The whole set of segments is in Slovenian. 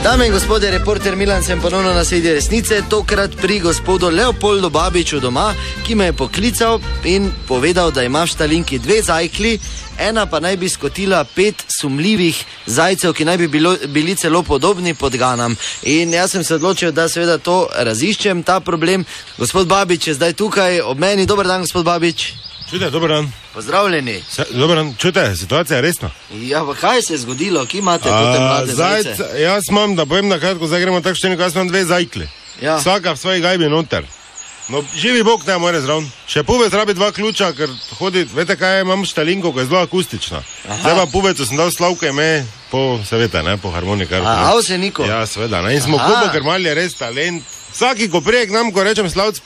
Dame in gospodje, reporter Milan sem ponovno na sredi resnice, tokrat pri gospodu Leopoldu Babiču doma, ki me je poklical in povedal, da ima v štalinki 2 zajkli, ena pa naj bi skotila 5 sumljivih zajcev, ki naj bi bili celo podobni podganam. In jaz sem se odločil, da seveda to raziščem, ta problem. Gospod Babič je zdaj tukaj ob meni. Dober dan, gospod Babič. Čujte, dober dan. Pozdravljeni. Dober dan, čujte, situacija je resna. Ja, pa kaj se je zgodilo? Kje imate te mlade zajce? Jaz imam, da povem na kratko, zdaj gremo tako številko, jaz imam 2 zajkli. Ja. Vsaka v svoji gajbi noter. No, živi Bog ne more zraven. Še puvec rabi 2 ključa, ker hodi, veste kaj, imam štalinko, ko je zelo akustična. Zdaj pa puvecu sem dal Slavko ime po, seveda, ne, po harmonikarju. A vseniku? Ja, seveda, ne, in smo kupo, ker mal je res talent. Vsaki, ko prije k nam, ko rečem Slavc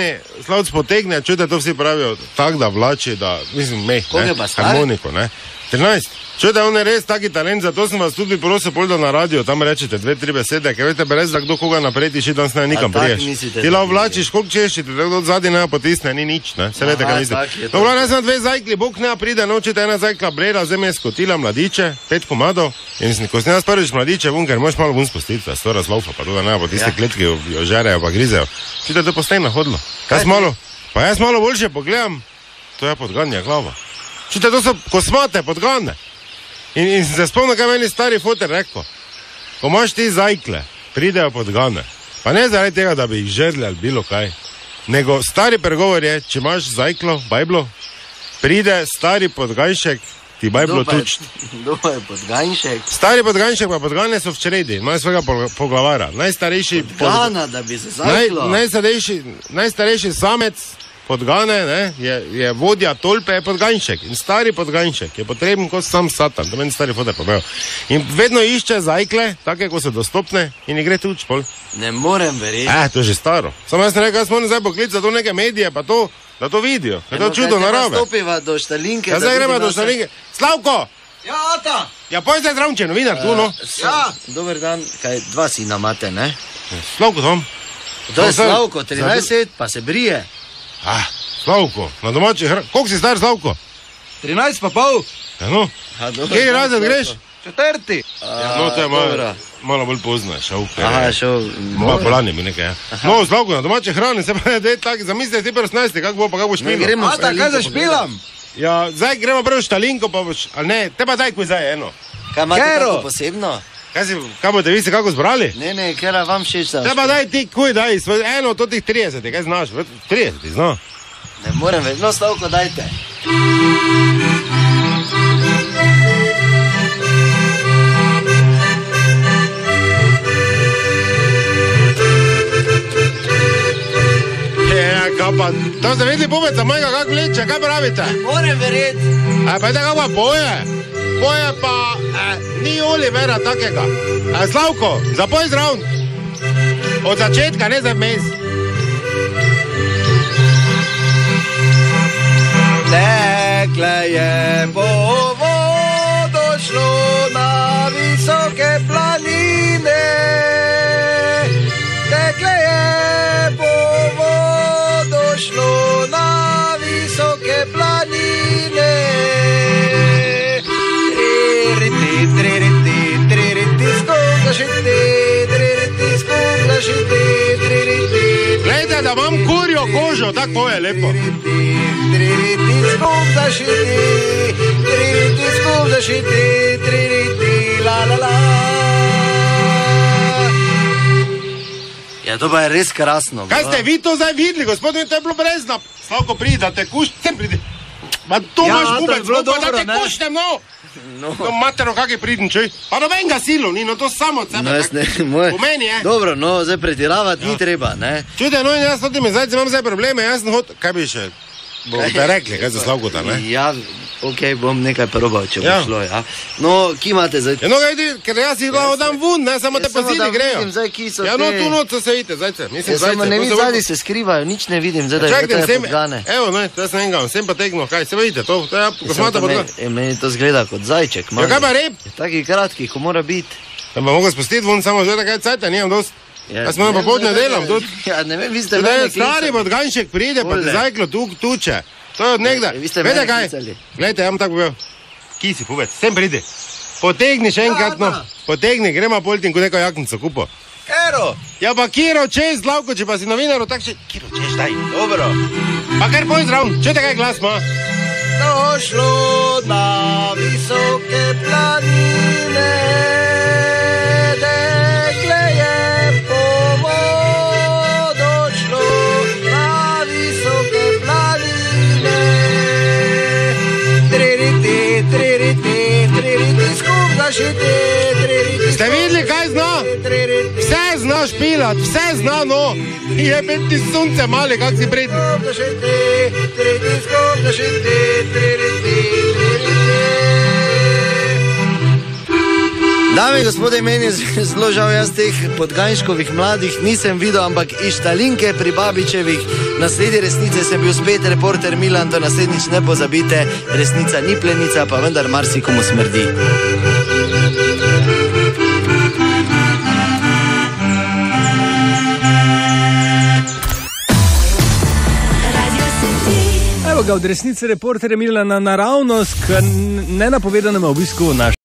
potegne, čujte, to vsi pravijo, tak da vlači, da, mislim, harmoniko, ne. 13. Čujte, on je res taki talent, zato sem vas tudi prosil pol, da na radio tam rečete 2-3 besede, ker veste, brez da kdo koga naprej tiši, danes ne nikam priješ. Ti la vlačiš, koliko češite, tako od zadnji nema potisne, ni nič, ne, se vete, kaj mislim. Dobro, jaz sem 2 zajkli, Bog ne pride, nočete ena zajkla brela, zdaj me je skotila mladiče, 5 komadov, in ko sem jaz prvič mladiče vun, ker moš malo vun spustiti, da sto razlaufa, pa tudi nema potiste kletke, jo žerejo, pa grizejo. Čujte, to postej nahodilo. Jaz malo boljše pogledam, to je podganja glava. Čujte, to so kosmate, podgane. In se spomnim, kaj meni stari foter rekel. Ko imaš ti zajkle, pridejo podgane. Pa ne zaradi tega, da bi jih žerli ali bilo kaj. Nego stari pregovor je, če imaš zajklo, bajblo, pride stari podganjšek, ti bajblo tuč. Kdo je podganjšek? Stari podganjšek pa podgane so v čredi, imajo svojega poglavara. Najstarejši podgana, da bi se zajklo. Najstarejši samec podgane, ne, je vodja tolpe, je podganjšek. In stari podganjšek je potreben kot sam satan, to meni stari foter povedal. In vedno išče zajkle, take, ko so dostopne, in jih gre tuč pol. Ne morem verjeti. To je že staro. Samo jaz sem rekel, jaz moram zdaj poklicati to neke medije, pa to, da to vidijo. Je to čudo narave. Zdaj stopiva do štalinke. Ja, zdaj gremo do štalinke. Slavko! Ja, ata! Ja, poj zdaj zdravče, novinar, tu, no. Ja. Dober dan, kaj, 2 sina imate, ne? Slavko tam. To je Slavko, 13, pa se brije. Slavko, na domači hrani. Koliko si star, Slavko? 13 pa pol. Ja, no. Kjeri razred greš? 4. Ja, no, to je malo bolj pozno, šel. Šel. Malo polani mi nekaj, ja. No, Slavko, na domači hrani, se pa ne tako, zamislite, ti 18, kako bo, pa kako boš špilo. Ata, kaj zašpilam? Ja, zdaj gremo prvo štalinko, pa boš, ali ne, te pa daj kuj zdaj eno. Kaj imate kako posebno? Kaj boste vi se kako zbrali? Ne, kera vam všeč da. Te pa daj ti kuj, daj, eno od tih 30, kaj znaš, 30, zna. Ne morem več, no Slavko, dajte. Pa, to ste videli pubeca mojega, kak vleče, kaj pravite? Ne morem verjeti. Pa je tako pa poje. Poje pa, ni Olivera takega. Slavko, zapoj zraven. Od začetka, ne za vmes. Tekle je po vodo šlo na visoke planine. Tekle je po vodo šlo na visoke planine. Glejte, da imam kurjo kožo, tako poje lepo. Ja, to pa je res krasno. Kaj ste vi to zdaj videli, gospodin, to je bilo brezno. Slavko, pridi, da te kušnem, pridi. Ma to imaš pubec, da te kušnem, no. No, matero, kak je pridn, čuj. Pa noben ga silo, ni, no to samo od sebe. Po meni je. Dobro, no, zdaj pretiravati ni treba, ne. Čujte, no in jaz s temi zajci imam zdaj probleme, jaz sem hod... Kaj bi še? Boste rekli, kaj za Slavko ta, ne? Ja, okej, bom nekaj probal, če bo šlo, ja. No, ki imate zdaj? Ja, no, ga vidi, ker jaz jih glavo dam vun, ne, samo te pozidi grejo. Ja, no, tu noč se vidite, zajce. Mislim, zajce. Ne vidim, zadnji se skrivajo, nič ne vidim, zdaj da je to podgane. Evo, ne, to jaz ne engam, sem pa tegno, kaj, se vidite, to je kosmata podgane. Meni to zgleda kot zajček, malo. Ja, kaj pa rep? Taki kratki, ko mora biti. Da pa mogo spustiti vun, samo zdaj, kaj cajta, nimam dost. Jaz malo popodne delam, tudi. Ja, ne vem, vi ste mene klicali. Stari podganjšek pride, pa te zajklo tuče. To je od nekdaj. Vete kaj? Glejte, ja vam tako povedal. Kji si, povedz, sem pridi. Potegni še enkrat, no. Potegni, gremo poltin, ko neko jaknico kupo. Kero? Ja pa kiro čez, Slavko, če pa si novinar, tak še... Kiro čez, daj. Dobro. Pa kar pozdrav, čujte kaj glas ima? Došlo na visoke planine, dekle je po vodo šlo na visoke planine. Tririti, tririti, tririti, skup zašiti, tririti. Ste videli, kaj zna? Vse zna špilat, vse zna, no. Jebem ti sunce male, kak si predni. Dame in gospode, meni je zelo žal, jaz teh podganjškovih mladih nisem videl, ampak iz Štalinke pri Babičevih naslednji resnice sem bil spet reporter Milan, to naslednjič ne pozabite, resnica ni plenica, pa vendar marsikomu smrdi. Evo ga od resnice reporterja Milana naravnost k nenapovedanemu obisku naš